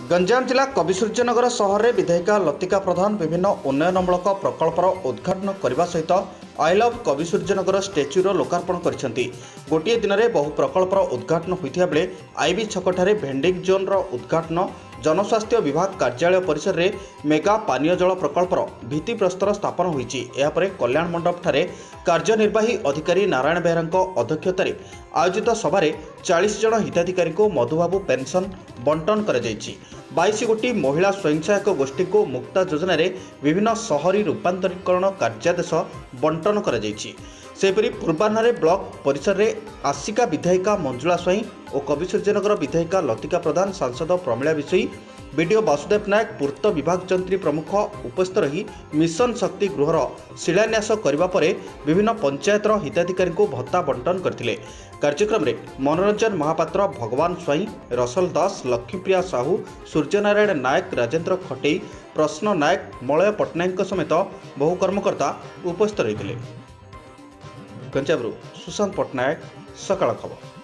गंजाम जिला कविसूर्यनगर सहर में विधायिका लतिका प्रधान विभिन्न उन्नयनमूलक प्रकल्पर उद्घाटन करने सहित आई लव कविसूर्यनगर स्टैच्यूर लोकार्पण कर गोटे दिन में बहु प्रकल्पर उद्घाटन होता बेले आईबी छकठारे भेंडिंग जोन उद्घाटन जनस्वास्थ्य विभाग कार्यालय परिसर में मेगा पानीय जल प्रकल्पर भित्तिप्रस्तर स्थापन होती। कल्याण मंडप ठारे कार्यनिर्वाही अधिकारी नारायण बेहरा अध्यक्षतार आयोजित सभार 40 जन हिताधिकारी को मधुबाबू पेंशन बंटन कर 22 गोटी महिला स्वयं सहायक गोष्ठी को मुक्ता योजना विभिन्न शहरी रूपांतरीकरण कार्यादेश बंटन कर सेपरी पूर्वाह्न ब्लॉक परिसर में आसिका विधायिका मंजुला स्वाई और कविसूर्यनगर विधायिका लतिका प्रधान सांसद प्रमिला विषयी बीडीओ वासुदेव नायक पूर्त विभाग जंत्री प्रमुख उपस्थित रही मिशन शक्ति गृहर शिलान्यास करने पर विभिन्न पंचायतर हिताधिकारी को भत्ता बंटन करते। कार्यक्रम में मनोरंजन महापात्र, भगवान स्वाई, रसल दास, लक्ष्मीप्रिया साहू, सूर्यनारायण नायक, राजेन्द्र खटेई, प्रश्न नायक, मलय पट्टनायक समेत बहु कर्मकर्ता उपस्थित रही। गंजामरू सुशांत पट्टनायक, सकाळ खबर।